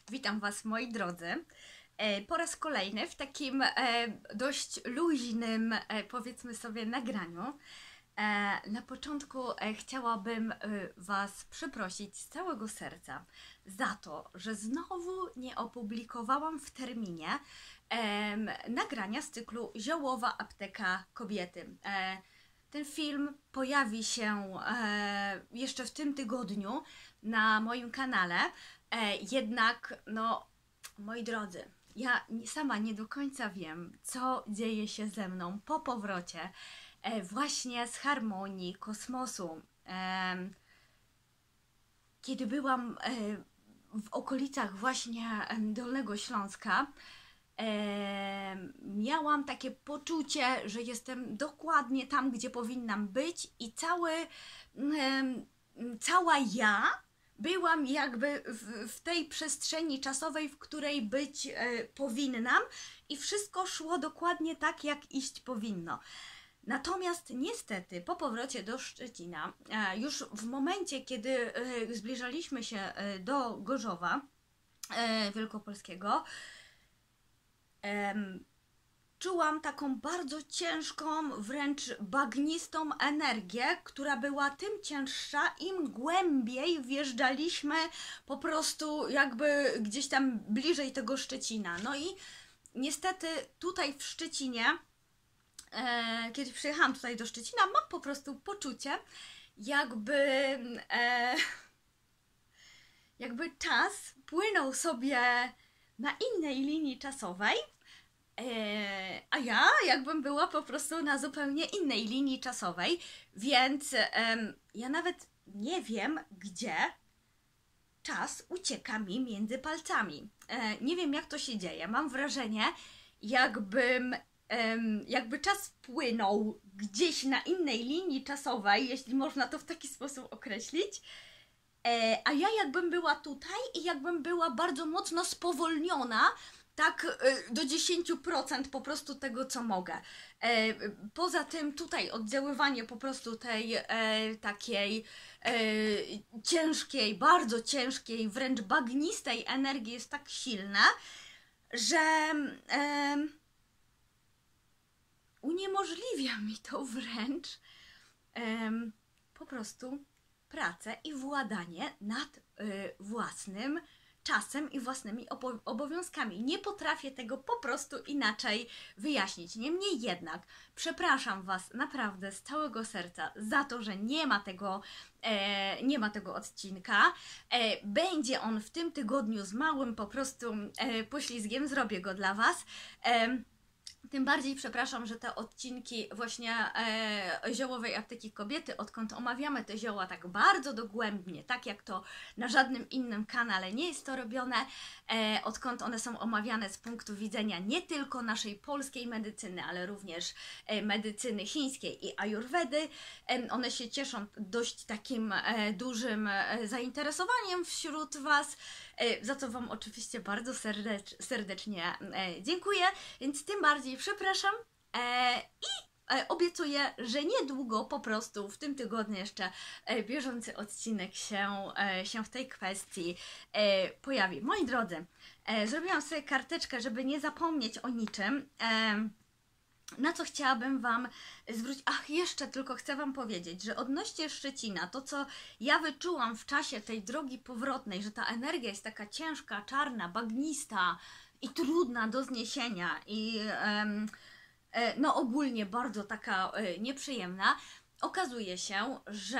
Witam Was, moi drodzy. Po raz kolejny w takim dość luźnym, powiedzmy sobie, nagraniu. Na początku chciałabym Was przeprosić z całego serca za to, że znowu nie opublikowałam w terminie nagrania z cyklu Ziołowa apteka kobiety. Ten film pojawi się jeszcze w tym tygodniu na moim kanale. Jednak, no, moi drodzy, ja sama nie do końca wiem, co dzieje się ze mną po powrocie właśnie z Harmonii Kosmosu. Kiedy byłam w okolicach właśnie Dolnego Śląska, miałam takie poczucie, że jestem dokładnie tam, gdzie powinnam być i cała ja byłam jakby w tej przestrzeni czasowej, w której być powinnam i wszystko szło dokładnie tak, jak iść powinno. Natomiast niestety po powrocie do Szczecina, już w momencie, kiedy zbliżaliśmy się do Gorzowa Wielkopolskiego, czułam taką bardzo ciężką, wręcz bagnistą energię, która była tym cięższa, im głębiej wjeżdżaliśmy po prostu jakby gdzieś tam bliżej tego Szczecina. No i niestety tutaj w Szczecinie, kiedy przyjechałam tutaj do Szczecina, mam po prostu poczucie, jakby czas płynął sobie na innej linii czasowej, a ja jakbym była po prostu na zupełnie innej linii czasowej, więc ja nawet nie wiem, gdzie czas ucieka mi między palcami. Nie wiem, jak to się dzieje. Mam wrażenie, jakby czas płynął gdzieś na innej linii czasowej, jeśli można to w taki sposób określić, a ja jakbym była tutaj i jakbym była bardzo mocno spowolniona, tak do 10% po prostu tego, co mogę. Poza tym tutaj oddziaływanie po prostu tej takiej ciężkiej, bardzo ciężkiej, wręcz bagnistej energii jest tak silne, że uniemożliwia mi to wręcz po prostu pracę i władanie nad własnym czasem i własnymi obowiązkami. Nie potrafię tego po prostu inaczej wyjaśnić. Niemniej jednak przepraszam Was naprawdę z całego serca za to, że nie ma tego odcinka. Będzie on w tym tygodniu z małym po prostu poślizgiem. Zrobię go dla Was. Tym bardziej przepraszam, że te odcinki właśnie Ziołowej apteki kobiety, odkąd omawiamy te zioła tak bardzo dogłębnie, tak jak to na żadnym innym kanale nie jest to robione, odkąd one są omawiane z punktu widzenia nie tylko naszej polskiej medycyny, ale również medycyny chińskiej i ajurwedy, one się cieszą dość takim dużym zainteresowaniem wśród Was, za co Wam oczywiście bardzo serdecznie dziękuję, więc tym bardziej przepraszam i obiecuję, że niedługo po prostu w tym tygodniu jeszcze bieżący odcinek się w tej kwestii pojawi. Moi drodzy, zrobiłam sobie karteczkę, żeby nie zapomnieć o niczym. Na co chciałabym Wam zwrócić... Ach, jeszcze tylko chcę Wam powiedzieć, że odnośnie Szczecina, to co ja wyczułam w czasie tej drogi powrotnej, że ta energia jest taka ciężka, czarna, bagnista i trudna do zniesienia i no ogólnie bardzo taka nieprzyjemna, okazuje się, że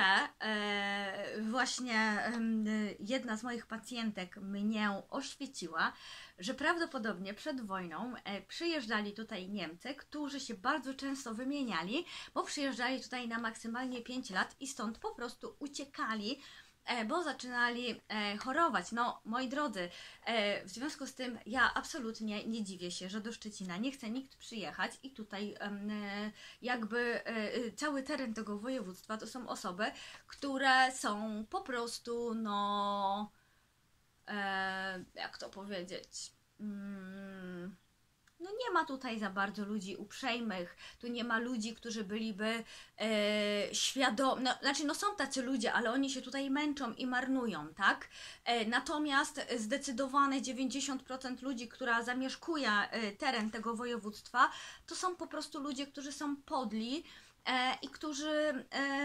właśnie jedna z moich pacjentek mnie oświeciła, że prawdopodobnie przed wojną przyjeżdżali tutaj Niemcy, którzy się bardzo często wymieniali, bo przyjeżdżali tutaj na maksymalnie 5 lat i stąd po prostu uciekali, bo zaczynali chorować. No, moi drodzy, w związku z tym ja absolutnie nie dziwię się, że do Szczecina nie chce nikt przyjechać i tutaj jakby cały teren tego województwa to są osoby, które są po prostu, no, jak to powiedzieć, no nie ma tutaj za bardzo ludzi uprzejmych, tu nie ma ludzi, którzy byliby świadomi, no, znaczy no są tacy ludzie, ale oni się tutaj męczą i marnują, tak? Natomiast zdecydowane 90% ludzi, która zamieszkuje teren tego województwa, to są po prostu ludzie, którzy są podli i którzy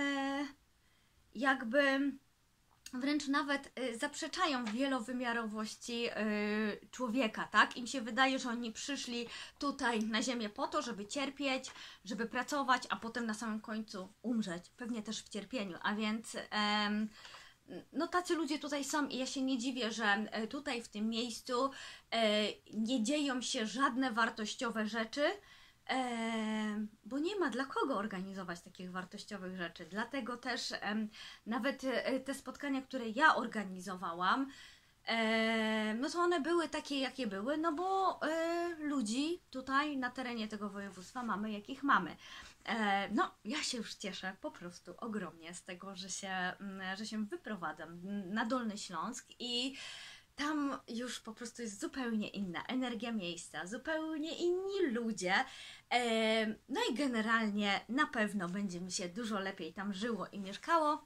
jakby wręcz nawet zaprzeczają wielowymiarowości człowieka, tak? Im się wydaje, że oni przyszli tutaj na ziemię po to, żeby cierpieć, żeby pracować, a potem na samym końcu umrzeć, pewnie też w cierpieniu, a więc no tacy ludzie tutaj są i ja się nie dziwię, że tutaj w tym miejscu nie dzieją się żadne wartościowe rzeczy, bo nie ma dla kogo organizować takich wartościowych rzeczy. Dlatego też nawet te spotkania, które ja organizowałam, no to one były takie, jakie były, no bo ludzi tutaj na terenie tego województwa mamy, jakich mamy. No, ja się już cieszę po prostu ogromnie z tego, że się wyprowadzam na Dolny Śląsk i tam już po prostu jest zupełnie inna energia miejsca, zupełnie inni ludzie. No i generalnie na pewno będzie mi się dużo lepiej tam żyło i mieszkało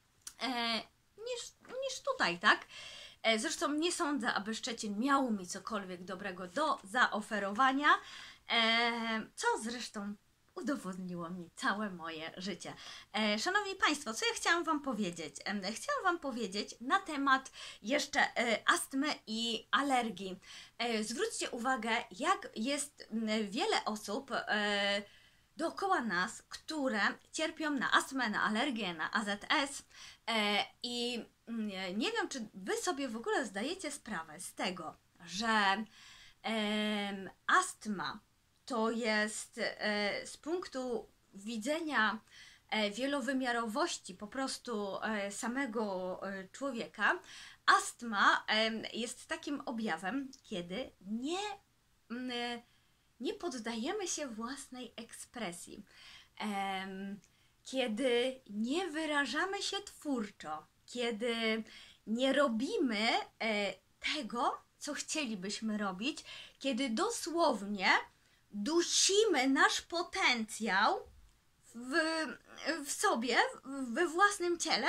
niż tutaj, tak? Zresztą nie sądzę, aby Szczecin miał mi cokolwiek dobrego do zaoferowania, co zresztą udowodniło mi całe moje życie. Szanowni Państwo, co ja chciałam Wam powiedzieć? Chciałam Wam powiedzieć na temat jeszcze astmy i alergii. Zwróćcie uwagę, jak jest wiele osób dookoła nas, które cierpią na astmę, na alergię, na AZS i nie wiem, czy Wy sobie w ogóle zdajecie sprawę z tego, że astma to jest z punktu widzenia wielowymiarowości po prostu samego człowieka, astma jest takim objawem, kiedy nie poddajemy się własnej ekspresji, kiedy nie wyrażamy się twórczo, kiedy nie robimy tego, co chcielibyśmy robić, kiedy dosłownie dusimy nasz potencjał w sobie, we własnym ciele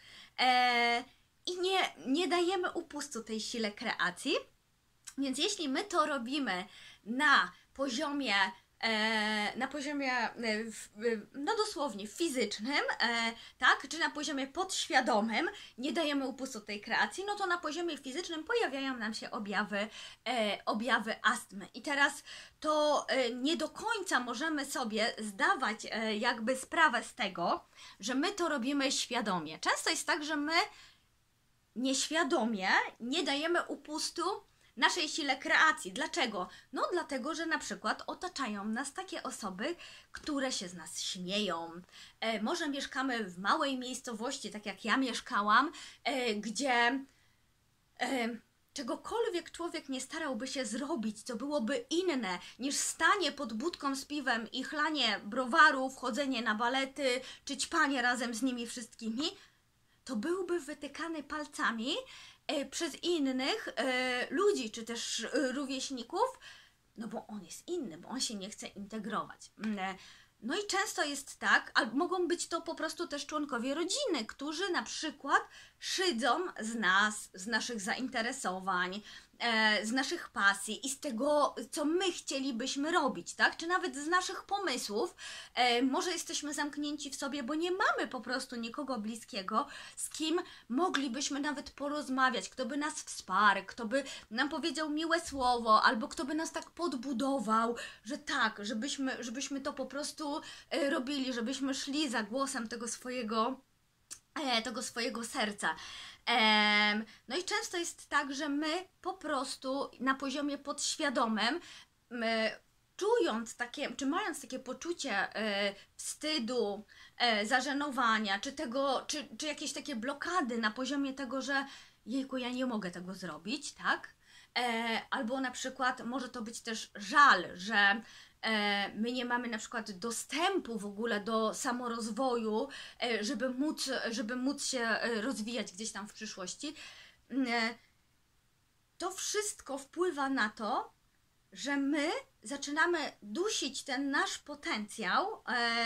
i nie dajemy upustu tej sile kreacji. Więc jeśli my to robimy na poziomie no dosłownie fizycznym, tak, czy na poziomie podświadomym nie dajemy upustu tej kreacji, no to na poziomie fizycznym pojawiają nam się objawy astmy. I teraz to nie do końca możemy sobie zdawać jakby sprawę z tego, że my to robimy świadomie. Często jest tak, że my nieświadomie nie dajemy upustu naszej sile kreacji. Dlaczego? No dlatego, że na przykład otaczają nas takie osoby, które się z nas śmieją. Może mieszkamy w małej miejscowości, tak jak ja mieszkałam, gdzie czegokolwiek człowiek nie starałby się zrobić, co byłoby inne niż stanie pod budką z piwem i chlanie browarów, chodzenie na balety, czy ćpanie razem z nimi wszystkimi, to byłby wytykany palcami przez innych ludzi, czy też rówieśników, no bo on jest inny, bo on się nie chce integrować. No i często jest tak, albo mogą być to po prostu też członkowie rodziny, którzy na przykład szydzą z nas, z naszych zainteresowań, z naszych pasji i z tego, co my chcielibyśmy robić, tak? Czy nawet z naszych pomysłów. Może jesteśmy zamknięci w sobie, bo nie mamy po prostu nikogo bliskiego, z kim moglibyśmy nawet porozmawiać, kto by nas wsparł, kto by nam powiedział miłe słowo, albo kto by nas tak podbudował, że tak, żebyśmy to po prostu robili, żebyśmy szli za głosem tego swojego serca. No i często jest tak, że my po prostu na poziomie podświadomym, czując takie, czy mając takie poczucie wstydu, zażenowania, czy jakieś takie blokady na poziomie tego, że jejku, ja nie mogę tego zrobić, tak? Albo na przykład może to być też żal, że my nie mamy na przykład dostępu w ogóle do samorozwoju, żeby móc się rozwijać gdzieś tam w przyszłości. To wszystko wpływa na to, że my zaczynamy dusić ten nasz potencjał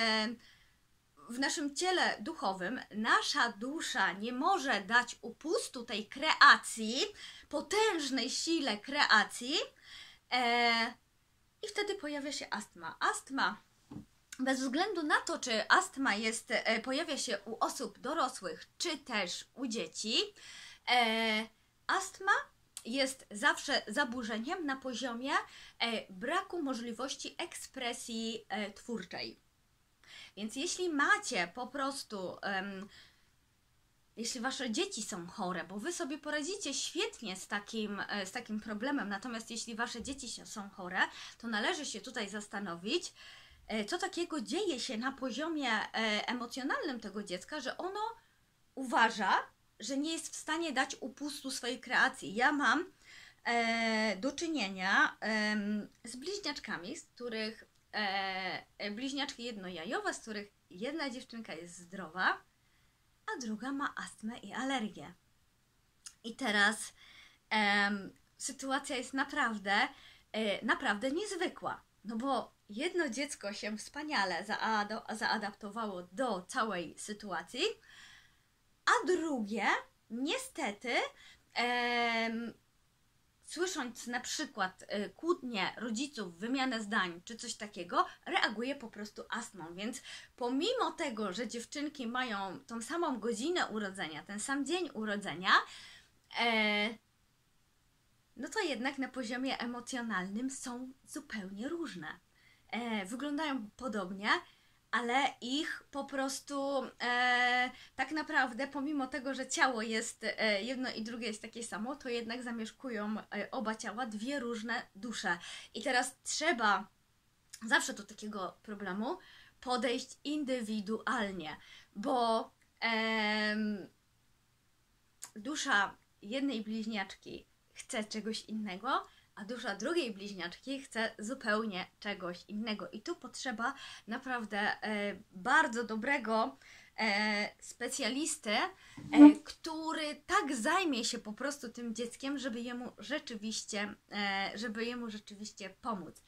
w naszym ciele duchowym, nasza dusza nie może dać upustu tej kreacji, potężnej sile kreacji, i wtedy pojawia się astma. Astma, bez względu na to, czy astma pojawia się u osób dorosłych, czy też u dzieci, astma jest zawsze zaburzeniem na poziomie braku możliwości ekspresji twórczej. Więc jeśli macie po prostu, jeśli wasze dzieci są chore, bo wy sobie poradzicie świetnie z takim problemem, natomiast jeśli wasze dzieci są chore, to należy się tutaj zastanowić, co takiego dzieje się na poziomie emocjonalnym tego dziecka, że ono uważa, że nie jest w stanie dać upustu swojej kreacji. Ja mam do czynienia z bliźniaczkami, z których bliźniaczki jednojajowe, z których jedna dziewczynka jest zdrowa, a druga ma astmę i alergię. I teraz sytuacja jest naprawdę niezwykła, no bo jedno dziecko się wspaniale zaadaptowało do całej sytuacji, a drugie niestety słysząc na przykład kłótnie rodziców, wymianę zdań czy coś takiego, reaguje po prostu astmą. Więc pomimo tego, że dziewczynki mają tą samą godzinę urodzenia, ten sam dzień urodzenia, no to jednak na poziomie emocjonalnym są zupełnie różne. Wyglądają podobnie, ale ich po prostu tak naprawdę, pomimo tego, że ciało jest jedno i drugie jest takie samo, to jednak zamieszkują oba ciała dwie różne dusze. I teraz trzeba zawsze do takiego problemu podejść indywidualnie, bo dusza jednej bliźniaczki chce czegoś innego, a dusza drugiej bliźniaczki chce zupełnie czegoś innego. I tu potrzeba naprawdę bardzo dobrego specjalisty, który tak zajmie się po prostu tym dzieckiem, żeby jemu rzeczywiście pomóc.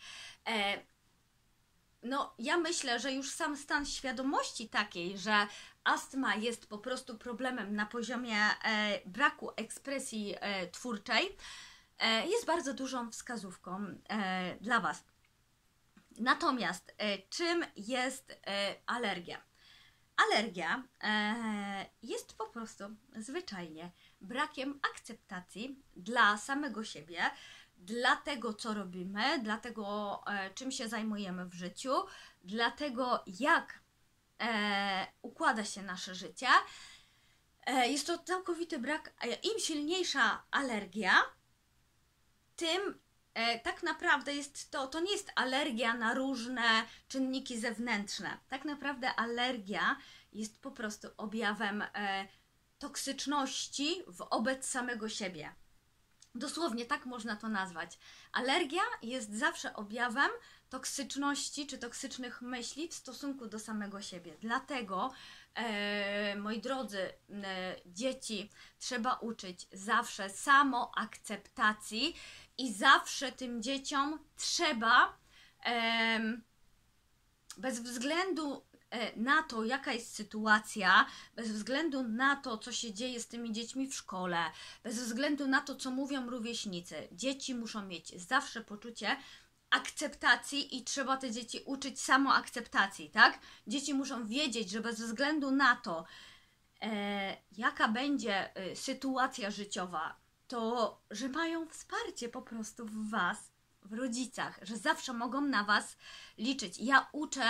No, ja myślę, że już sam stan świadomości takiej, że astma jest po prostu problemem na poziomie braku ekspresji twórczej, jest bardzo dużą wskazówką dla Was. Natomiast czym jest alergia? Alergia jest po prostu zwyczajnie brakiem akceptacji dla samego siebie, dla tego, co robimy, dla tego, czym się zajmujemy w życiu, dla tego, jak układa się nasze życie. Jest to całkowity brak. Im silniejsza alergia, tym tak naprawdę to nie jest alergia na różne czynniki zewnętrzne. Tak naprawdę alergia jest po prostu objawem toksyczności wobec samego siebie. Dosłownie tak można to nazwać. Alergia jest zawsze objawem toksyczności czy toksycznych myśli w stosunku do samego siebie. Dlatego, moi drodzy, dzieci trzeba uczyć zawsze samoakceptacji i zawsze tym dzieciom trzeba bez względu na to, jaka jest sytuacja, bez względu na to, co się dzieje z tymi dziećmi w szkole, bez względu na to, co mówią rówieśnicy, dzieci muszą mieć zawsze poczucie akceptacji i trzeba te dzieci uczyć samoakceptacji, tak? Dzieci muszą wiedzieć, że bez względu na to, jaka będzie sytuacja życiowa, to, że mają wsparcie po prostu w Was, w rodzicach, że zawsze mogą na Was liczyć. Ja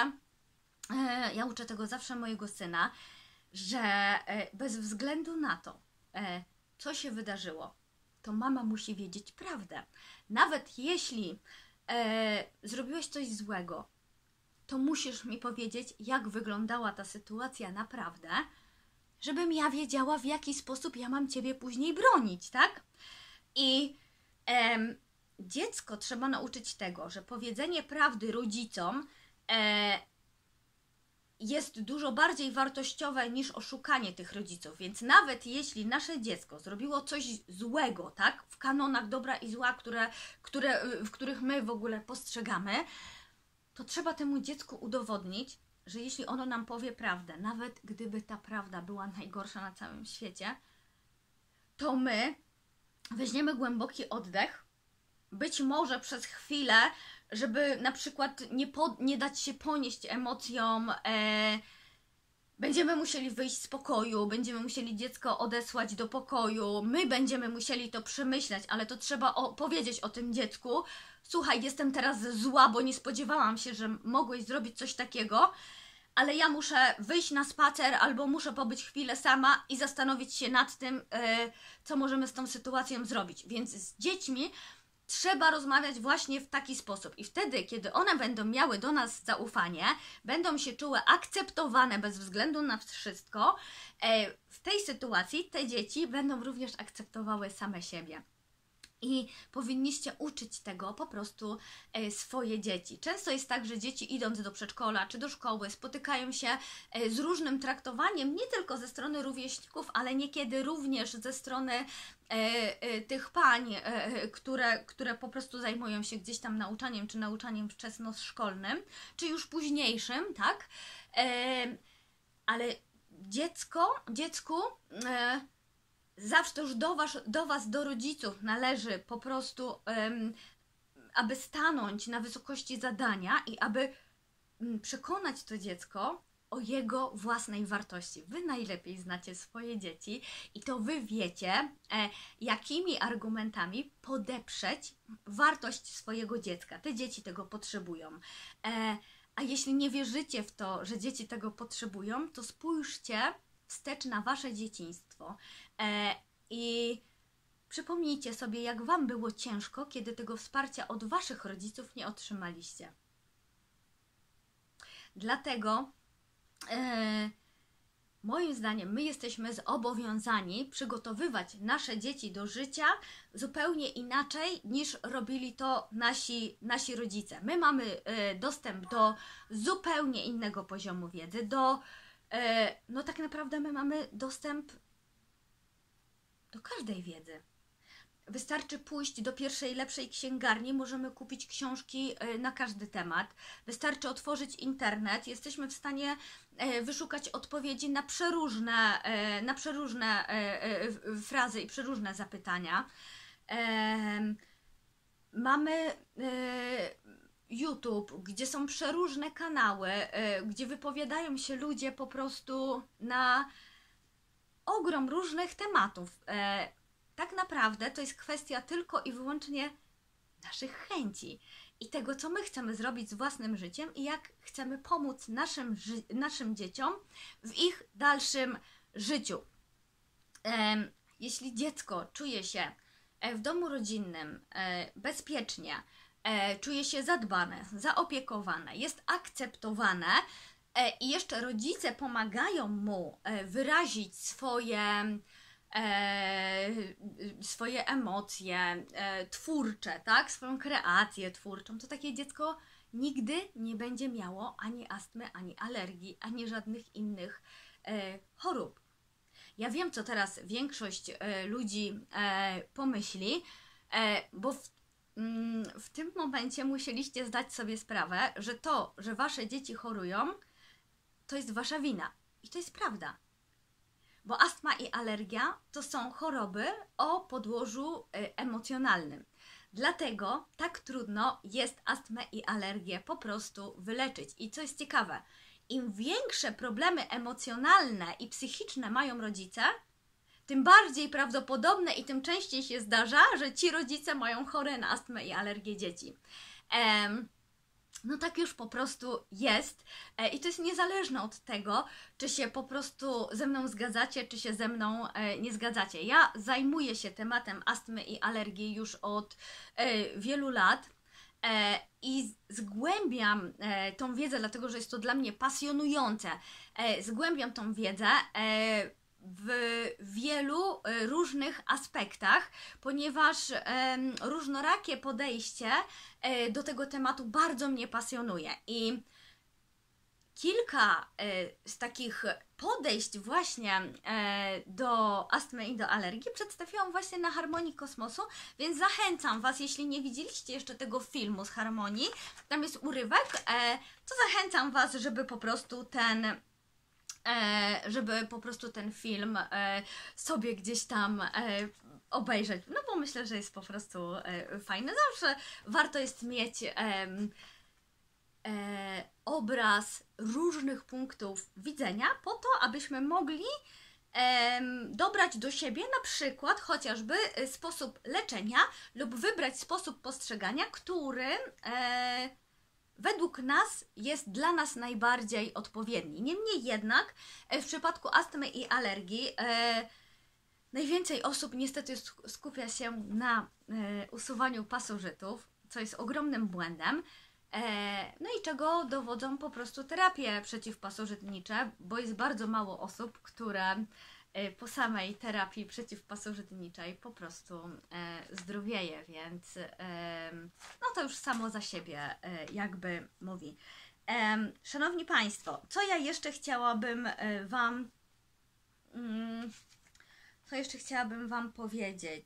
uczę tego zawsze mojego syna, że bez względu na to, co się wydarzyło, to mama musi wiedzieć prawdę. Nawet jeśli zrobiłeś coś złego, to musisz mi powiedzieć, jak wyglądała ta sytuacja naprawdę, żebym ja wiedziała, w jaki sposób ja mam Ciebie później bronić, tak? I dziecko trzeba nauczyć tego, że powiedzenie prawdy rodzicom jest dużo bardziej wartościowe niż oszukanie tych rodziców, więc nawet jeśli nasze dziecko zrobiło coś złego, tak, w kanonach dobra i zła, w których my w ogóle postrzegamy, to trzeba temu dziecku udowodnić, że jeśli ono nam powie prawdę, nawet gdyby ta prawda była najgorsza na całym świecie, to my weźmiemy głęboki oddech, być może przez chwilę, żeby na przykład nie dać się ponieść emocjom, będziemy musieli wyjść z pokoju, będziemy musieli dziecko odesłać do pokoju, my będziemy musieli to przemyśleć, ale to trzeba powiedzieć o tym dziecku. Słuchaj, jestem teraz zła, bo nie spodziewałam się, że mogłeś zrobić coś takiego, ale ja muszę wyjść na spacer albo muszę pobyć chwilę sama i zastanowić się nad tym, co możemy z tą sytuacją zrobić. Więc z dziećmi trzeba rozmawiać właśnie w taki sposób. I wtedy, kiedy one będą miały do nas zaufanie, będą się czuły akceptowane bez względu na wszystko, w tej sytuacji te dzieci będą również akceptowały same siebie. I powinniście uczyć tego po prostu swoje dzieci. Często jest tak, że dzieci idąc do przedszkola czy do szkoły spotykają się z różnym traktowaniem, nie tylko ze strony rówieśników, ale niekiedy również ze strony tych pań, które po prostu zajmują się gdzieś tam nauczaniem, czy nauczaniem wczesnoszkolnym, czy już późniejszym, tak? Ale dziecku zawsze to już do Was, do rodziców należy po prostu, aby stanąć na wysokości zadania i aby przekonać to dziecko o jego własnej wartości. Wy najlepiej znacie swoje dzieci i to Wy wiecie, jakimi argumentami podeprzeć wartość swojego dziecka. Te dzieci tego potrzebują. A jeśli nie wierzycie w to, że dzieci tego potrzebują, to spójrzcie wstecz na Wasze dzieciństwo i przypomnijcie sobie, jak Wam było ciężko, kiedy tego wsparcia od Waszych rodziców nie otrzymaliście. Dlatego moim zdaniem my jesteśmy zobowiązani przygotowywać nasze dzieci do życia zupełnie inaczej niż robili to nasi rodzice. My mamy dostęp do zupełnie innego poziomu wiedzy, no tak naprawdę my mamy dostęp do każdej wiedzy. Wystarczy pójść do pierwszej lepszej księgarni, możemy kupić książki na każdy temat. Wystarczy otworzyć internet, jesteśmy w stanie wyszukać odpowiedzi na przeróżne frazy i przeróżne zapytania. Mamy YouTube, gdzie są przeróżne kanały, gdzie wypowiadają się ludzie po prostu na ogrom różnych tematów. Tak naprawdę to jest kwestia tylko i wyłącznie naszych chęci i tego, co my chcemy zrobić z własnym życiem i jak chcemy pomóc naszym dzieciom w ich dalszym życiu. Jeśli dziecko czuje się w domu rodzinnym bezpiecznie, czuje się zadbane, zaopiekowane, jest akceptowane i jeszcze rodzice pomagają mu wyrazić swoje emocje twórcze, tak? Swoją kreację twórczą, to takie dziecko nigdy nie będzie miało ani astmy, ani alergii, ani żadnych innych chorób. Ja wiem, co teraz większość ludzi pomyśli, bo w tym momencie musieliście zdać sobie sprawę, że to, że Wasze dzieci chorują, to jest Wasza wina. I to jest prawda. Bo astma i alergia to są choroby o podłożu emocjonalnym. Dlatego tak trudno jest astmę i alergię po prostu wyleczyć. I co jest ciekawe, im większe problemy emocjonalne i psychiczne mają rodzice, tym bardziej prawdopodobne i tym częściej się zdarza, że ci rodzice mają chore na astmę i alergię dzieci. No tak już po prostu jest i to jest niezależne od tego, czy się po prostu ze mną zgadzacie, czy się ze mną nie zgadzacie. Ja zajmuję się tematem astmy i alergii już od wielu lat i zgłębiam tą wiedzę, dlatego że jest to dla mnie pasjonujące. Zgłębiam tą wiedzę w wielu różnych aspektach, ponieważ różnorakie podejście do tego tematu bardzo mnie pasjonuje. I kilka z takich podejść właśnie do astmy i do alergii przedstawiłam właśnie na Harmonii Kosmosu, więc zachęcam Was, jeśli nie widzieliście jeszcze tego filmu z Harmonii, tam jest urywek, to zachęcam Was, żeby po prostu ten film sobie gdzieś tam obejrzeć, no bo myślę, że jest po prostu fajny. Zawsze warto jest mieć obraz różnych punktów widzenia po to, abyśmy mogli dobrać do siebie na przykład chociażby sposób leczenia lub wybrać sposób postrzegania, który według nas jest dla nas najbardziej odpowiedni. Niemniej jednak w przypadku astmy i alergii najwięcej osób niestety skupia się na usuwaniu pasożytów, co jest ogromnym błędem. No i czego dowodzą po prostu terapie przeciwpasożytnicze, bo jest bardzo mało osób, które po samej terapii przeciwpasożytniczej po prostu zdrowieje, więc no to już samo za siebie jakby mówi. Szanowni Państwo, co ja jeszcze chciałabym Wam powiedzieć?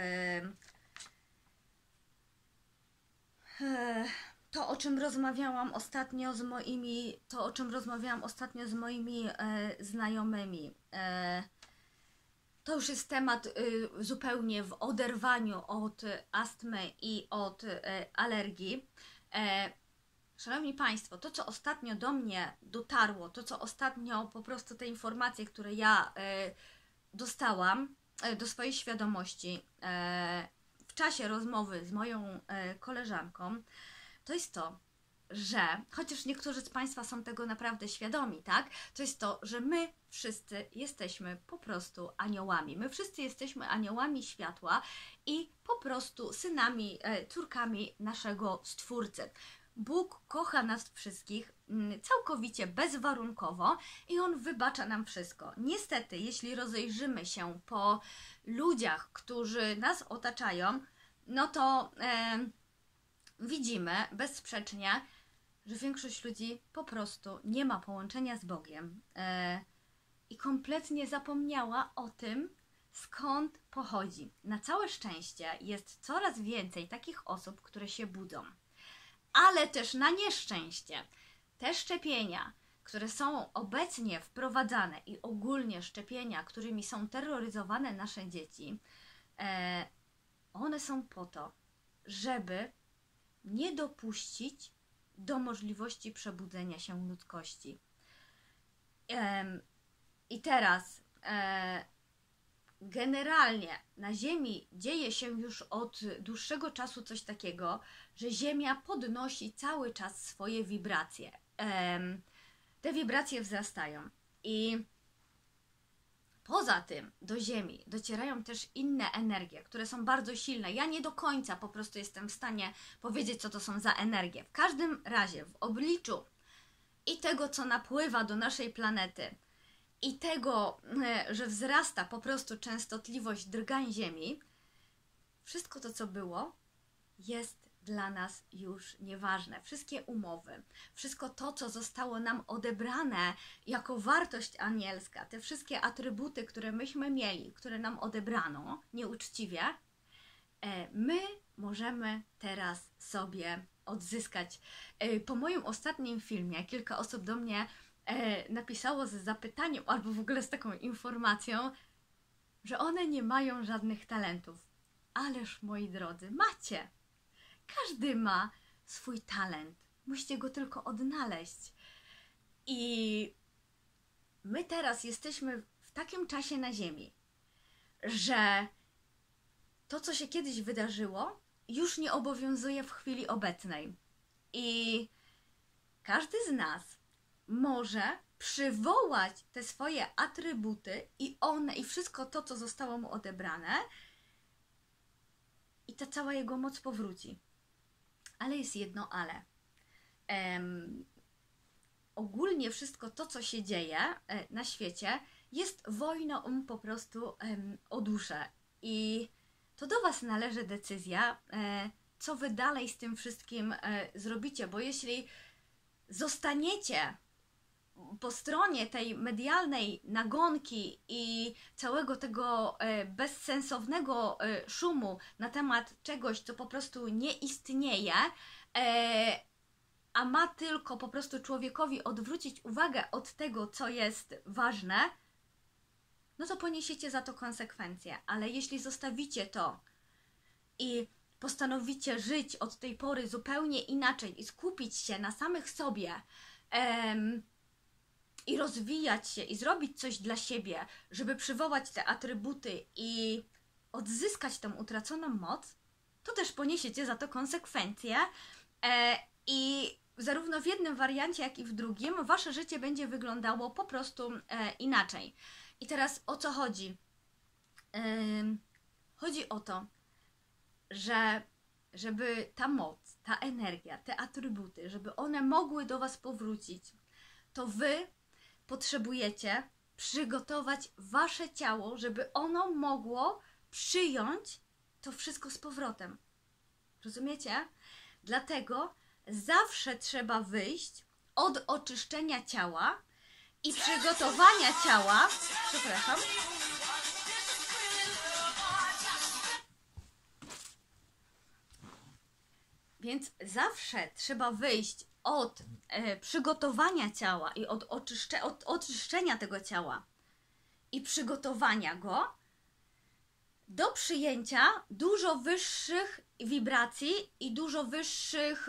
To, o czym rozmawiałam ostatnio z moimi znajomymi, to już jest temat zupełnie w oderwaniu od astmy i od alergii. Szanowni Państwo, to co ostatnio do mnie dotarło, to co ostatnio po prostu te informacje, które ja dostałam do swojej świadomości w czasie rozmowy z moją koleżanką, to jest to, że, chociaż niektórzy z Państwa są tego naprawdę świadomi, tak? To jest to, że my wszyscy jesteśmy po prostu aniołami. My wszyscy jesteśmy aniołami światła i po prostu synami, córkami naszego Stwórcy. Bóg kocha nas wszystkich całkowicie bezwarunkowo i On wybacza nam wszystko. Niestety, jeśli rozejrzymy się po ludziach, którzy nas otaczają, no to widzimy bezsprzecznie, że większość ludzi po prostu nie ma połączenia z Bogiem i kompletnie zapomniała o tym, skąd pochodzi. Na całe szczęście jest coraz więcej takich osób, które się budzą. Ale też na nieszczęście te szczepienia, które są obecnie wprowadzane i ogólnie szczepienia, którymi są terroryzowane nasze dzieci, one są po to, żeby nie dopuścić do możliwości przebudzenia się ludzkości. I teraz generalnie na Ziemi dzieje się już od dłuższego czasu coś takiego, że Ziemia podnosi cały czas swoje wibracje. Te wibracje wzrastają i poza tym do Ziemi docierają też inne energie, które są bardzo silne. Ja nie do końca po prostu jestem w stanie powiedzieć, co to są za energie. W każdym razie w obliczu i tego, co napływa do naszej planety, i tego, że wzrasta po prostu częstotliwość drgań Ziemi, wszystko to, co było, jest dla nas już nieważne. Wszystkie umowy, wszystko to, co zostało nam odebrane jako wartość anielska, te wszystkie atrybuty, które myśmy mieli, które nam odebrano nieuczciwie, my możemy teraz sobie odzyskać. Po moim ostatnim filmie kilka osób do mnie napisało z zapytaniem albo w ogóle z taką informacją, że one nie mają żadnych talentów. Ależ, moi drodzy, macie! Każdy ma swój talent. Musicie go tylko odnaleźć. I my teraz jesteśmy w takim czasie na Ziemi, że to, co się kiedyś wydarzyło, już nie obowiązuje w chwili obecnej. I każdy z nas może przywołać te swoje atrybuty i one, i wszystko to, co zostało mu odebrane, i ta cała jego moc powróci. Ale jest jedno ale. Ogólnie wszystko to, co się dzieje na świecie, jest wojną po prostu o duszę. I to do Was należy decyzja, co Wy dalej z tym wszystkim zrobicie, bo jeśli zostaniecie po stronie tej medialnej nagonki i całego tego bezsensownego szumu na temat czegoś, co po prostu nie istnieje, a ma tylko po prostu człowiekowi odwrócić uwagę od tego, co jest ważne, no to poniesiecie za to konsekwencje. Ale jeśli zostawicie to i postanowicie żyć od tej pory zupełnie inaczej i skupić się na samych sobie, i rozwijać się i zrobić coś dla siebie, żeby przywołać te atrybuty i odzyskać tą utraconą moc, to też poniesiecie za to konsekwencje i zarówno w jednym wariancie, jak i w drugim wasze życie będzie wyglądało po prostu inaczej. I teraz o co chodzi? Chodzi o to, że żeby ta moc, ta energia, te atrybuty, żeby one mogły do was powrócić, to wy potrzebujecie przygotować wasze ciało, żeby ono mogło przyjąć to wszystko z powrotem. Rozumiecie? Dlatego zawsze trzeba wyjść od oczyszczenia ciała i przygotowania ciała. Przepraszam. Więc zawsze trzeba wyjść od przygotowania ciała i od oczyszczenia tego ciała i przygotowania go do przyjęcia dużo wyższych wibracji i dużo wyższych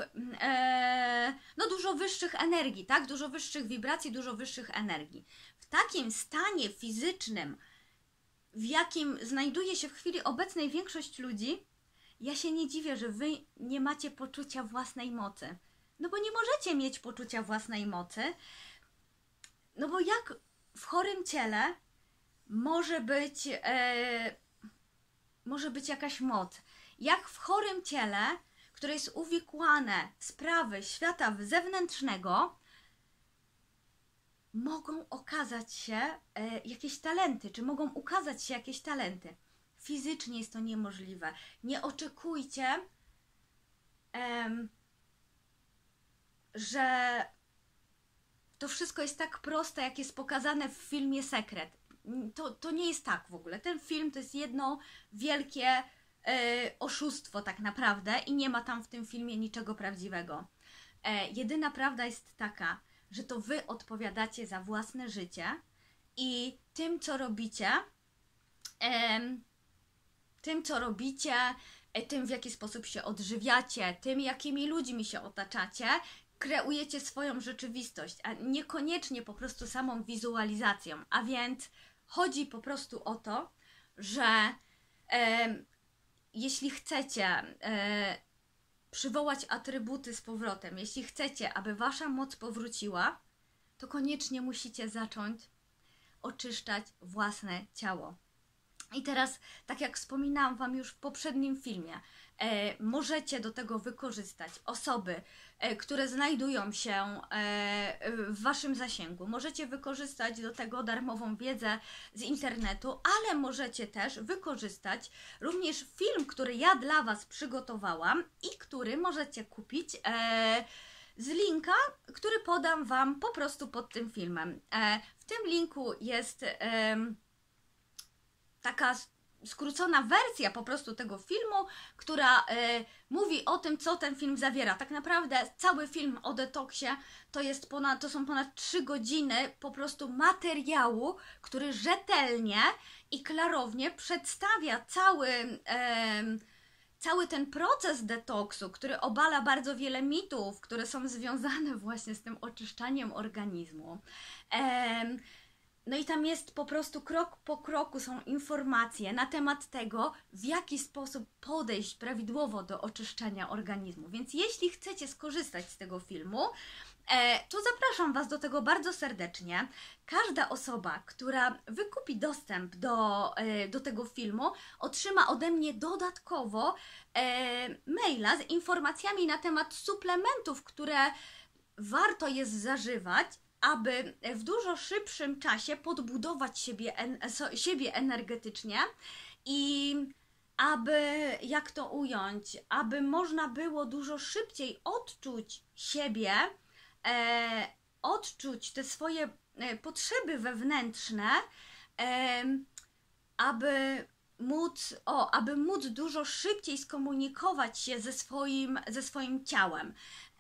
energii, tak? Dużo wyższych wibracji, dużo wyższych energii. W takim stanie fizycznym, w jakim znajduje się w chwili obecnej większość ludzi, ja się nie dziwię, że wy nie macie poczucia własnej mocy. No bo nie możecie mieć poczucia własnej mocy. No bo jak w chorym ciele może być jakaś moc? Jak w chorym ciele, które jest uwikłane w sprawy świata zewnętrznego, mogą okazać się jakieś talenty, czy mogą ukazać się jakieś talenty? Fizycznie jest to niemożliwe. Nie oczekujcie, że to wszystko jest tak proste, jak jest pokazane w filmie Sekret. To nie jest tak w ogóle. Ten film to jest jedno wielkie oszustwo tak naprawdę i nie ma tam w tym filmie niczego prawdziwego. Jedyna prawda jest taka, że to wy odpowiadacie za własne życie i tym, co robicie, tym, w jaki sposób się odżywiacie, tym, jakimi ludźmi się otaczacie, kreujecie swoją rzeczywistość, a niekoniecznie po prostu samą wizualizacją. A więc chodzi po prostu o to, że jeśli chcecie przywołać atrybuty z powrotem, jeśli chcecie, aby wasza moc powróciła, to koniecznie musicie zacząć oczyszczać własne ciało. I teraz, tak jak wspominałam wam już w poprzednim filmie, możecie do tego wykorzystać osoby, które znajdują się w waszym zasięgu. Możecie wykorzystać do tego darmową wiedzę z internetu, ale możecie też wykorzystać również film, który ja dla was przygotowałam i który możecie kupić z linka, który podam wam po prostu pod tym filmem. W tym linku jest taka skrócona wersja po prostu tego filmu, która mówi o tym, co ten film zawiera. Tak naprawdę cały film o detoksie to są ponad 3 godziny po prostu materiału, który rzetelnie i klarownie przedstawia cały ten proces detoksu, który obala bardzo wiele mitów, które są związane właśnie z tym oczyszczaniem organizmu. No i tam jest po prostu krok po kroku są informacje na temat tego, w jaki sposób podejść prawidłowo do oczyszczania organizmu. Więc jeśli chcecie skorzystać z tego filmu, to zapraszam was do tego bardzo serdecznie. Każda osoba, która wykupi dostęp do tego filmu, otrzyma ode mnie dodatkowo maila z informacjami na temat suplementów, które warto jest zażywać, aby w dużo szybszym czasie podbudować siebie energetycznie i aby, jak to ująć, aby można było dużo szybciej odczuć siebie odczuć te swoje potrzeby wewnętrzne, aby móc dużo szybciej skomunikować się ze swoim ciałem.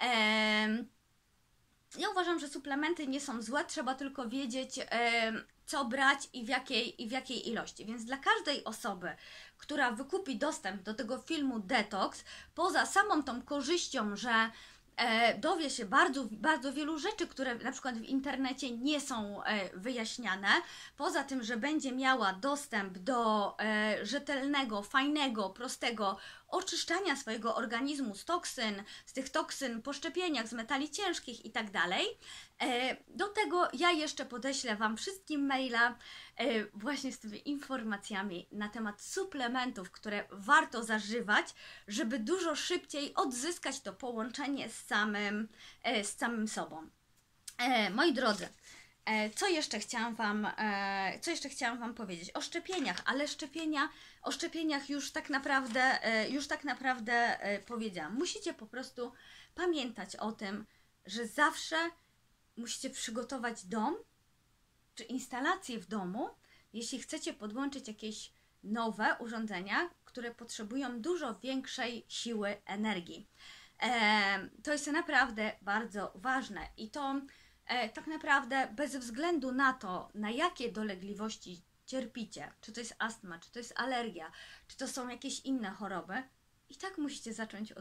Ja uważam, że suplementy nie są złe, trzeba tylko wiedzieć, co brać i w jakiej ilości. Więc dla każdej osoby, która wykupi dostęp do tego filmu Detox, poza samą tą korzyścią, że dowie się bardzo wielu rzeczy, które na przykład w internecie nie są wyjaśniane, poza tym, że będzie miała dostęp do rzetelnego, fajnego, prostego oczyszczania swojego organizmu z tych toksyn po szczepieniach, z metali ciężkich i tak dalej. Do tego ja jeszcze podeślę Wam wszystkim maila właśnie z tymi informacjami na temat suplementów, które warto zażywać, żeby dużo szybciej odzyskać to połączenie z samym sobą. Moi drodzy, co jeszcze chciałam Wam powiedzieć? O szczepieniach, ale o szczepieniach już tak naprawdę powiedziałam. Musicie po prostu pamiętać o tym, że zawsze musicie przygotować dom czy instalację w domu, jeśli chcecie podłączyć jakieś nowe urządzenia, które potrzebują dużo większej siły energii. To jest naprawdę bardzo ważne i to tak naprawdę bez względu na to, na jakie dolegliwości cierpicie, czy to jest astma, czy to jest alergia, czy to są jakieś inne choroby, i tak musicie zacząć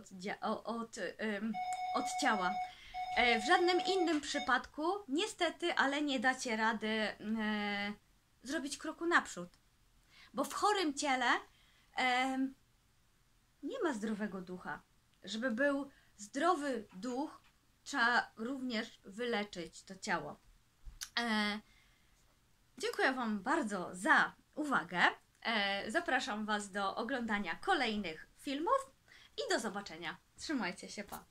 od ciała. W żadnym innym przypadku, niestety, ale nie dacie rady zrobić kroku naprzód. Bo w chorym ciele nie ma zdrowego ducha. Żeby był zdrowy duch, trzeba również wyleczyć to ciało. Dziękuję Wam bardzo za uwagę. Zapraszam Was do oglądania kolejnych filmów i do zobaczenia. Trzymajcie się, pa!